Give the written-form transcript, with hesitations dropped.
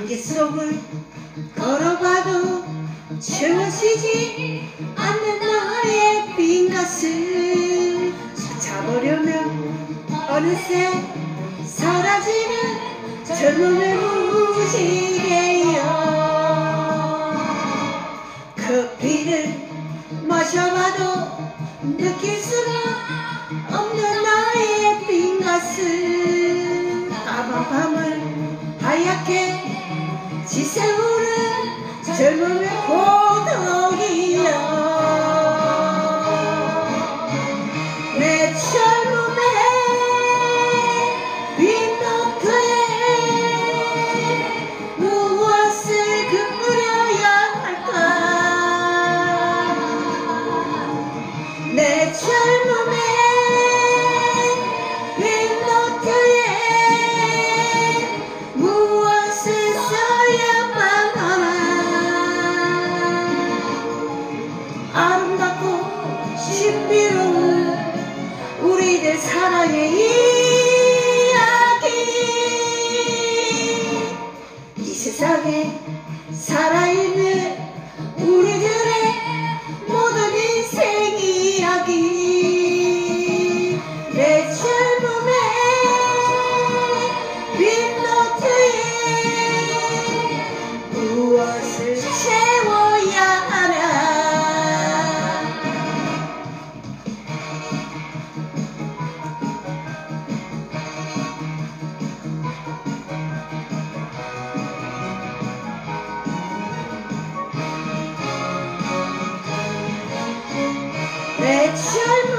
안개 속을 걸어봐도 채워지지 않는 나의 빈 가슴 찾아보려면 어느새 사라지는 젊음의 무지개여. 커피를 마셔봐도 느낄 수가 없는 나의 빈 가슴 까만 밤을 하얗게 지새우는 젊음의 고독이여. 내 젊음의 빈 노트에 무엇을 그려야 할까. 내 젊음의 빈 노트에 무엇을 써야만 하나. 아름답고 신비로운 우리들 사랑의 이야기. 이 세상에 살아있는 우리들의 모든 인생 이야기. 내 젊음의 빈 노트에 무엇을 채워야 하나. 내 젊음